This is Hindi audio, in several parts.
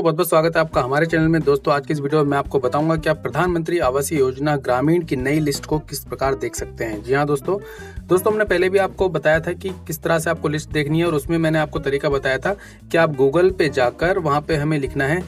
बहुत बहुत स्वागत है आपका हमारे चैनल में। दोस्तों आज की इस वीडियो में मैं आपको बताऊंगा कि आप प्रधानमंत्री आवास योजना ग्रामीण की नई लिस्ट को किस प्रकार देख सकते हैं। जी हाँ दोस्तों हमने पहले भी आपको बताया था कि किस तरह से आपको लिस्ट देखनी है और उसमें मैंने आपको तरीका बताया था कि आप गूगल पे जाकर वहां पे हमें लिखना है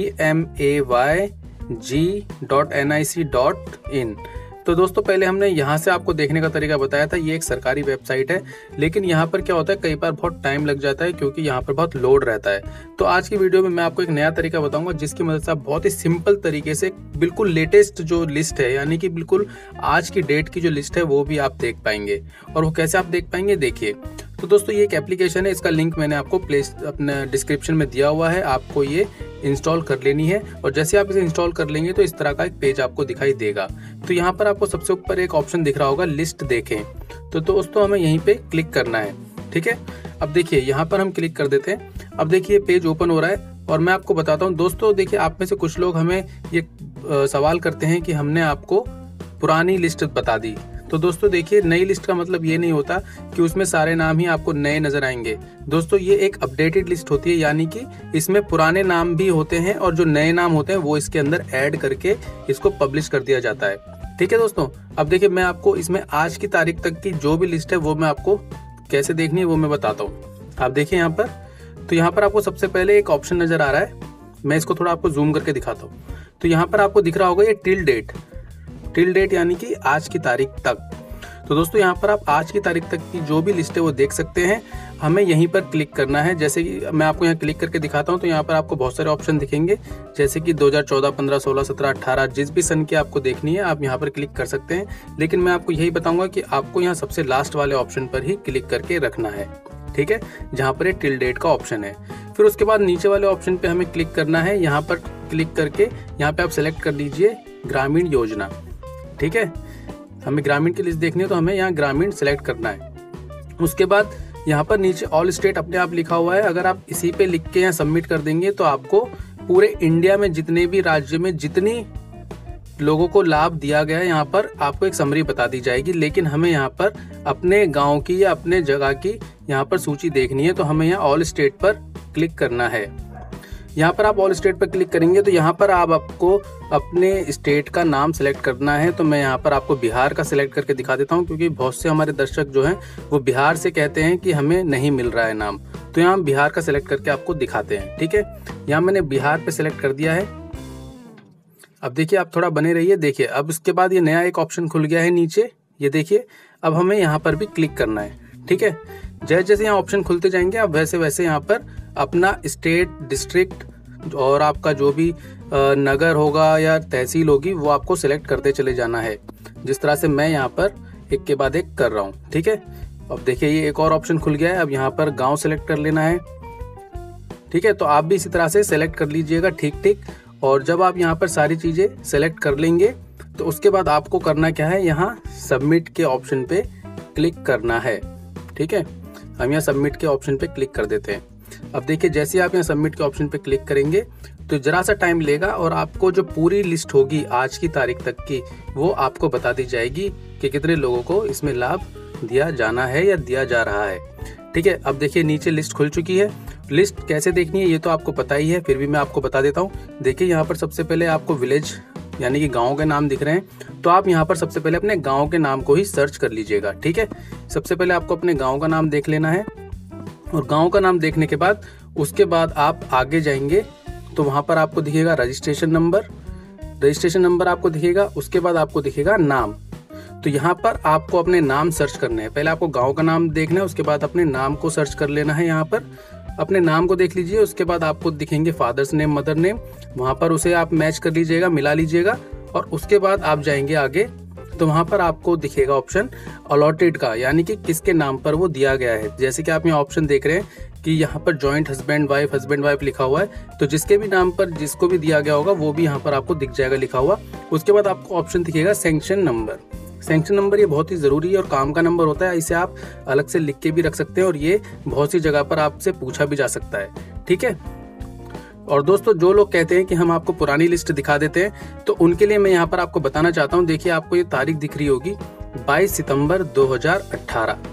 PMAYG.nic.in। तो दोस्तों पहले हमने यहाँ से आपको देखने का तरीका बताया था। ये एक सरकारी वेबसाइट है, लेकिन यहाँ पर क्या होता है, कई बार बहुत टाइम लग जाता है क्योंकि यहाँ पर बहुत लोड रहता है। तो आज की वीडियो में मैं आपको एक नया तरीका बताऊंगा जिसकी मदद से आप बहुत ही सिंपल तरीके से बिल्कुल लेटेस्ट जो लिस्ट है, यानी कि बिल्कुल आज की डेट की जो लिस्ट है वो भी आप देख पाएंगे। और वो कैसे आप देख पाएंगे, देखिए। तो दोस्तों ये एक एप्लीकेशन है, इसका लिंक मैंने आपको अपने डिस्क्रिप्शन में दिया हुआ है। आपको ये इंस्टॉल कर लेनी है और जैसे आप इसे इंस्टॉल कर लेंगे तो इस तरह का एक पेज आपको दिखाई देगा। तो यहाँ पर आपको सबसे ऊपर एक ऑप्शन दिख रहा होगा लिस्ट देखें। तो दोस्तों हमें यहीं पे क्लिक करना है, ठीक है। अब देखिए यहाँ पर हम क्लिक कर देते हैं। अब देखिए पेज ओपन हो रहा है और मैं आपको बताता हूँ। दोस्तों देखिए, आप में से कुछ लोग हमें ये सवाल करते हैं कि हमने आपको पुरानी लिस्ट बता दी। तो दोस्तों देखिए, नई लिस्ट का मतलब ये नहीं होता कि उसमें सारे नाम ही आपको नए नजर आएंगे। दोस्तों ये एक अपडेटेड लिस्ट होती है, यानी कि इसमें पुराने नाम भी होते हैं और जो नए नाम होते हैं वो इसके अंदर ऐड करके इसको पब्लिश कर दिया जाता है, ठीक है दोस्तों। अब देखिए मैं आपको इसमें आज की तारीख तक की जो भी लिस्ट है वो मैं आपको कैसे देखनी है वो मैं बताता हूँ। आप देखिए यहाँ पर, तो यहाँ पर आपको सबसे पहले एक ऑप्शन नजर आ रहा है। मैं इसको थोड़ा आपको जूम करके दिखाता हूँ। तो यहाँ पर आपको दिख रहा होगा ये टिल डेट यानी कि आज की तारीख तक। तो दोस्तों यहाँ पर आप आज की तारीख तक की जो भी लिस्ट है वो देख सकते हैं। हमें यहीं पर क्लिक करना है। जैसे कि मैं आपको यहाँ क्लिक करके दिखाता हूँ तो यहाँ पर आपको बहुत सारे ऑप्शन दिखेंगे, जैसे कि 2014, 15, 16, 17, 18 जिस भी सन की आपको देखनी है आप यहाँ पर क्लिक कर सकते हैं। लेकिन मैं आपको यही बताऊंगा कि आपको यहाँ सबसे लास्ट वाले ऑप्शन पर ही क्लिक करके रखना है, ठीक है, जहाँ पर टिल डेट का ऑप्शन है। फिर उसके बाद नीचे वाले ऑप्शन पे हमें क्लिक करना है। यहाँ पर क्लिक करके यहाँ पे आप सेलेक्ट कर लीजिए ग्रामीण योजना, ठीक है। हमें ग्रामीण की लिस्ट देखनी है तो हमें यहाँ ग्रामीण सेलेक्ट करना है। उसके बाद यहाँ पर नीचे ऑल स्टेट अपने आप लिखा हुआ है। अगर आप इसी पे लिख के यहाँ सबमिट कर देंगे तो आपको पूरे इंडिया में जितने भी राज्य में जितनी लोगों को लाभ दिया गया है यहाँ पर आपको एक समरी बता दी जाएगी। लेकिन हमें यहाँ पर अपने गाँव की या अपने जगह की यहाँ पर सूची देखनी है, तो हमें यहाँ ऑल स्टेट पर क्लिक करना है। यहाँ पर आप ऑल स्टेट पर क्लिक करेंगे तो यहाँ पर आपको अपने स्टेट का नाम सेलेक्ट करना है। तो मैं यहाँ पर आपको बिहार का सिलेक्ट करके दिखा देता हूँ, क्योंकि बहुत से हमारे दर्शक जो हैं वो बिहार से कहते हैं कि हमें नहीं मिल रहा है नाम। तो यहाँ बिहार का सिलेक्ट करके आपको दिखाते हैं, ठीक है। यहाँ मैंने बिहार पे सिलेक्ट कर दिया है। अब देखिए आप थोड़ा बने रहिए। देखिए अब उसके बाद ये नया एक ऑप्शन खुल गया है नीचे, ये देखिए। अब हमें यहाँ पर भी क्लिक करना है, ठीक है। जैसे जैसे यहाँ ऑप्शन खुलते जाएंगे आप वैसे वैसे यहाँ पर अपना स्टेट, डिस्ट्रिक्ट और आपका जो भी नगर होगा या तहसील होगी वो आपको सिलेक्ट करते चले जाना है, जिस तरह से मैं यहाँ पर एक के बाद एक कर रहा हूँ, ठीक है। अब देखिए ये एक और ऑप्शन खुल गया है। अब यहाँ पर गांव सेलेक्ट कर लेना है, ठीक है। तो आप भी इसी तरह से सेलेक्ट कर लीजिएगा, ठीक। और जब आप यहाँ पर सारी चीजें सेलेक्ट कर लेंगे तो उसके बाद आपको करना क्या है, यहाँ सबमिट के ऑप्शन पे क्लिक करना है, ठीक है। हम यहाँ सबमिट के ऑप्शन पे क्लिक कर देते हैं। अब देखिए जैसे आप यहाँ सबमिट के ऑप्शन पे क्लिक करेंगे तो जरा सा टाइम लेगा और आपको जो पूरी लिस्ट होगी आज की तारीख तक की वो आपको बता दी जाएगी कि कितने लोगों को इसमें लाभ दिया जाना है या दिया जा रहा है, ठीक है। अब देखिए नीचे लिस्ट खुल चुकी है। लिस्ट कैसे देखनी है ये तो आपको पता ही है, फिर भी मैं आपको बता देता हूँ। देखिए यहाँ पर सबसे पहले आपको विलेज यानी कि गांव के नाम दिख रहे हैं, तो आप यहाँ पर सबसे पहले अपने गांव के नाम को ही सर्च कर लीजिएगा, ठीक है। सबसे पहले आपको अपने गांव का नाम देख लेना है और गांव का नाम देखने के बाद उसके बाद आप आगे जाएंगे तो वहां पर आपको दिखेगा रजिस्ट्रेशन नंबर आपको दिखेगा। उसके बाद आपको दिखेगा नाम। तो यहाँ पर आपको अपने नाम सर्च करने हैं। पहले आपको गांव का नाम देखना है, उसके बाद अपने नाम को सर्च कर लेना है। यहाँ पर अपने नाम को देख लीजिए। उसके बाद आपको दिखेंगे फादर्स नेम, मदर नेम, वहां पर उसे आप मैच कर लीजिएगा, मिला लीजिएगा। और उसके बाद आप जाएंगे आगे तो वहां पर आपको दिखेगा ऑप्शन अलॉटेड का, यानी कि किसके नाम पर वो दिया गया है। जैसे कि आप यहाँ ऑप्शन देख रहे हैं कि यहाँ पर जॉइंट हस्बैंड वाइफ लिखा हुआ है, तो जिसके भी नाम पर जिसको भी दिया गया होगा वो भी यहाँ पर आपको दिख जाएगा लिखा हुआ। उसके बाद आपको ऑप्शन दिखेगा सैंक्शन नंबर। ये बहुत ही जरूरी है और काम का नंबर होता है। इसे आप अलग से लिख के भी रख सकते हैं और ये बहुत सी जगह पर आपसे पूछा भी जा सकता है, ठीक है। और दोस्तों जो लोग कहते हैं कि हम आपको पुरानी लिस्ट दिखा देते हैं, तो उनके लिए मैं यहाँ पर आपको बताना चाहता हूँ। देखिए आपको ये तारीख दिख रही होगी 22 सितंबर 2018।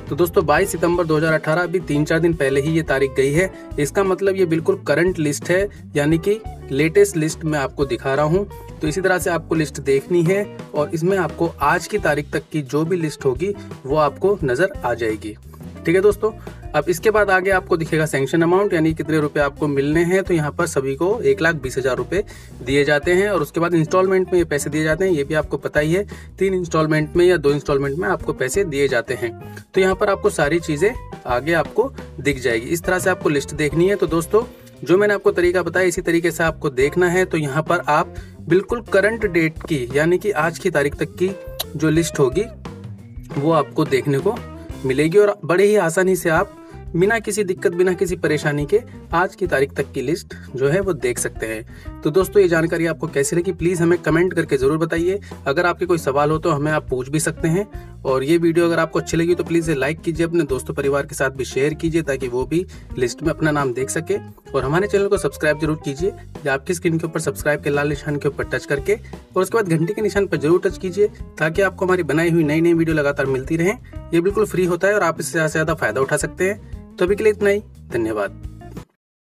तो दोस्तों 22 सितंबर 2018 अभी 3-4 दिन पहले ही ये तारीख गई है। इसका मतलब ये बिल्कुल करंट लिस्ट है, यानी कि लेटेस्ट लिस्ट मैं आपको दिखा रहा हूँ। तो इसी तरह से आपको लिस्ट देखनी है और इसमें आपको आज की तारीख तक की जो भी लिस्ट होगी वो आपको नजर आ जाएगी। ठीक है दोस्तों, अब इसके बाद आगे आपको दिखेगा सैंक्शन अमाउंट, यानी कितने रुपए आपको मिलने हैं। तो यहाँ पर सभी को 1,20,000 रुपए दिए जाते हैं और उसके बाद इंस्टॉलमेंट में ये पैसे दिए जाते हैं। ये भी आपको पता ही है, 3 इंस्टॉलमेंट में या 2 इंस्टॉलमेंट में आपको पैसे दिए जाते हैं। तो यहाँ पर आपको सारी चीजें आगे आपको दिख जाएगी। इस तरह से आपको लिस्ट देखनी है। तो दोस्तों जो मैंने आपको तरीका बताया इसी तरीके से आपको देखना है। तो यहाँ पर आप बिल्कुल करंट डेट की, यानी कि आज की तारीख तक की जो लिस्ट होगी वो आपको देखने को मिलेगी और बड़े ही आसानी से आप बिना किसी दिक्कत, बिना किसी परेशानी के आज की तारीख तक की लिस्ट जो है वो देख सकते हैं। तो दोस्तों ये जानकारी आपको कैसी लगी प्लीज हमें कमेंट करके जरूर बताइए। अगर आपके कोई सवाल हो तो हमें आप पूछ भी सकते हैं। और ये वीडियो अगर आपको अच्छी लगी तो प्लीज लाइक कीजिए, अपने दोस्तों परिवार के साथ भी शेयर कीजिए ताकि वो भी लिस्ट में अपना नाम देख सके। और हमारे चैनल को सब्सक्राइब जरूर कीजिए, या आपकी स्क्रीन के ऊपर सब्सक्राइब के लाल निशान के ऊपर टच करके और उसके बाद घंटी के निशान पर जरूर टच कीजिए ताकि आपको हमारी बनाई हुई नई नई वीडियो लगातार मिलती रहे। ये बिल्कुल फ्री होता है और आप इससे ज्यादा से ज्यादा फायदा उठा सकते हैं। तो अभी के लिए इतना ही, धन्यवाद।